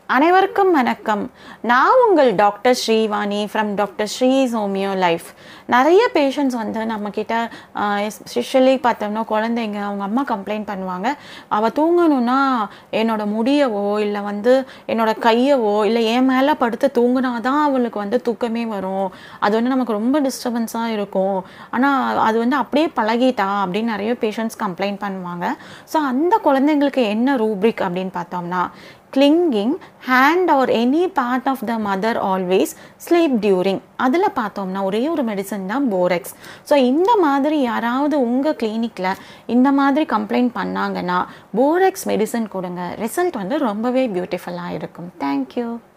அனைவருக்கும் வணக்கம். நான் உங்கள் doctor Srivani from Dr.Sri's homeo life. நிறைய பேஷண்ட்ஸ் வந்து நம்மக்கிட்ட எஸ்பெஷலி பார்த்தோம்னா குழந்தைங்க அவங்க அம்மா கம்ப்ளைண்ட் பண்ணுவாங்க. அவள் தூங்கணுன்னா என்னோட முடியவோ இல்லை வந்து என்னோட கையவோ இல்லை என் மேலே படுத்து தூங்கினா தான் அவளுக்கு வந்து தூக்கமே வரும். அது வந்து நமக்கு ரொம்ப டிஸ்டர்பன்ஸாக இருக்கும். ஆனால் அது வந்து அப்படியே பழகிட்டா அப்படின்னு நிறைய பேஷண்ட்ஸ் கம்ப்ளைண்ட் பண்ணுவாங்க. ஸோ அந்த குழந்தைங்களுக்கு என்ன ரூப்ரிக் அப்படின்னு பார்த்தோம்னா, clinging hand or any part of the mother always sleep during. அதில் பார்த்தோம்னா ஒரே ஒரு மெடிசன் தான் போரெக்ஸ். ஸோ இந்த மாதிரி யாராவது உங்கள் கிளினிக்கில் இந்த மாதிரி கம்ப்ளைண்ட் பண்ணாங்கன்னா போரெக்ஸ் மெடிசன் கொடுங்க. ரிசல்ட் வந்து ரொம்பவே பியூட்டிஃபுல்லாக இருக்கும். தேங்க்யூ.